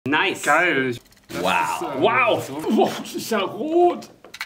Nice. Geil. Wow. Wow. Boah, das ist ja rot.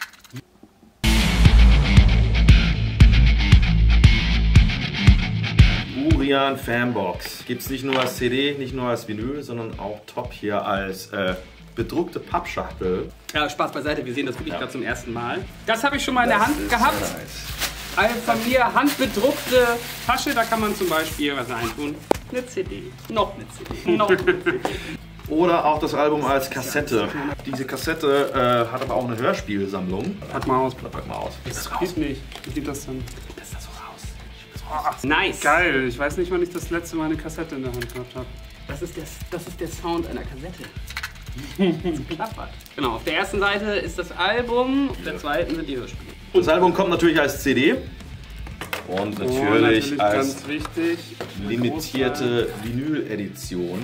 Urian Fanbox. Gibt es nicht nur als CD, nicht nur als Vinyl, sondern auch top hier als bedruckte Pappschachtel. Ja, Spaß beiseite, wir sehen das wirklich gerade zum ersten Mal. Das habe ich schon mal in der Hand gehabt. Eine von mir handbedruckte Tasche, da kann man zum Beispiel was reintun. Eine CD, noch eine CD, noch eine CD. Oder auch das Album als Kassette. Diese Kassette hat aber auch eine Hörspielsammlung. Pack mal aus. Pack mal aus. Das geht nicht. Wie sieht das dann? Das da so raus. Oh, nice. Geil. Ich weiß nicht, wann ich das letzte Mal eine Kassette in der Hand gehabt habe. Das ist der Sound einer Kassette. Das klappert. Genau, auf der ersten Seite ist das Album, auf der zweiten sind die Hörspiele. Das Album kommt natürlich als CD. Und natürlich als ganz wichtig, limitierte Vinyl-Edition.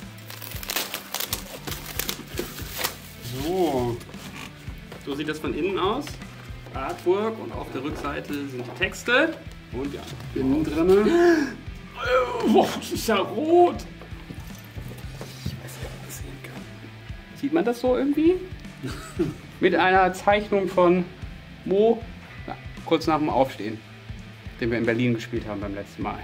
So sieht das von innen aus. Artwork und auf der Rückseite sind die Texte. Und ja, innen drin. Boah, das ist ja rot. Ich weiß nicht, ob man das sehen kann. Sieht man das so irgendwie? Mit einer Zeichnung von Mo, ja, kurz nach dem Aufstehen, den wir in Berlin gespielt haben beim letzten Mal.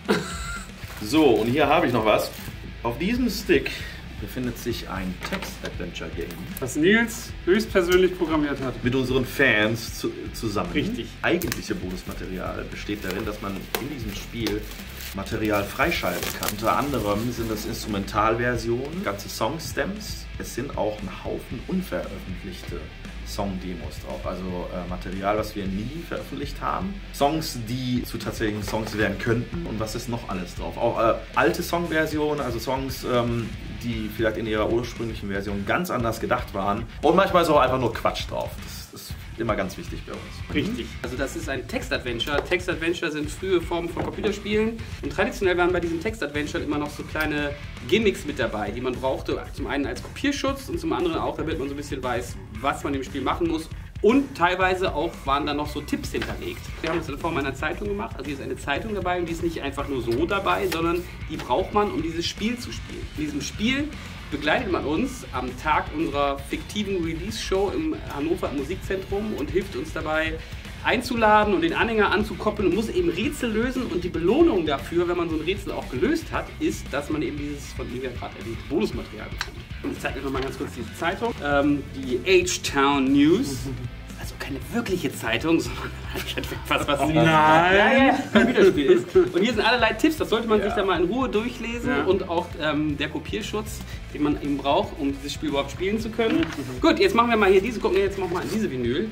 So, und hier habe ich noch was. Auf diesem Stick befindet sich ein Text-Adventure-Game. Das Nils höchstpersönlich programmiert hat. Mit unseren Fans zusammen. Richtig. Eigentliche Bonusmaterial besteht darin, dass man in diesem Spiel Material freischalten kann. Unter anderem sind das Instrumentalversionen, ganze Song-Stems. Es sind auch ein Haufen unveröffentlichte Song-Demos drauf, also Material, was wir nie veröffentlicht haben. Songs, die zu tatsächlichen Songs werden könnten und was ist noch alles drauf. Auch alte Songversionen, also Songs, die vielleicht in ihrer ursprünglichen Version ganz anders gedacht waren. Und manchmal ist auch einfach nur Quatsch drauf. Das ist immer ganz wichtig bei uns. Richtig. Also das ist ein Text-Adventure. Text-Adventure sind frühe Formen von Computerspielen. Und traditionell waren bei diesem Text-Adventure immer noch so kleine Gimmicks mit dabei, die man brauchte. Zum einen als Kopierschutz und zum anderen auch, damit man so ein bisschen weiß, was man im Spiel machen muss. Und teilweise auch waren da noch so Tipps hinterlegt. Wir haben das in Form einer Zeitung gemacht. Also hier ist eine Zeitung dabei und die ist nicht einfach nur so dabei, sondern die braucht man, um dieses Spiel zu spielen. In diesem Spiel begleitet man uns am Tag unserer fiktiven Release-Show im Hannover Musikzentrum und hilft uns dabei einzuladen und den Anhänger anzukoppeln und muss eben Rätsel lösen. Und die Belohnung dafür, wenn man so ein Rätsel auch gelöst hat, ist, dass man eben dieses von Livia gerade erwähnte Bonusmaterial bekommt. Und ich zeige euch noch mal ganz kurz diese Zeitung. Die H-Town News. Also keine wirkliche Zeitung, sondern etwas, was Nein. Computerspiel ist. Und hier sind allerlei Tipps, das sollte man sich da mal in Ruhe durchlesen. Ja. Und auch der Kopierschutz, den man eben braucht, um dieses Spiel überhaupt spielen zu können. Gut, jetzt machen wir mal hier diese, gucken wir jetzt mal in diese Vinyl.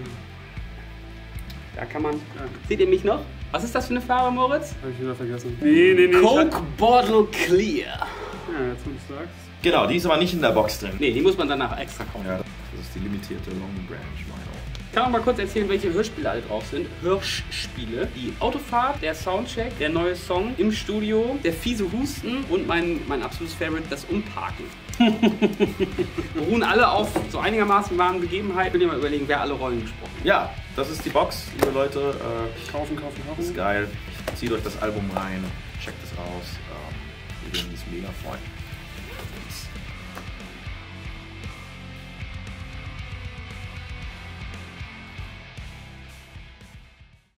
Da kann man, seht ihr mich noch? Was ist das für eine Farbe, Moritz? Hab ich wieder vergessen. Nee. Coke Bottle Clear. Ja, jetzt du sagst. Genau, die ist aber nicht in der Box drin. Nee, die muss man danach extra kaufen. Ja, das ist die limitierte Long Branch Vinyl. Ich kann auch mal kurz erzählen, welche Hörspiele alle drauf sind. Hörspiele. Die Autofahrt, der Soundcheck, der neue Song im Studio, der fiese Husten und mein absolutes Favorite, das Umparken. Beruhen alle auf so einigermaßen wahren Begebenheiten. Ich will dir mal überlegen, wer alle Rollen gesprochen hat. Ja, das ist die Box, liebe Leute. Kaufen. Das ist geil. Zieht euch das Album rein, checkt es aus. Wir würden uns mega freuen.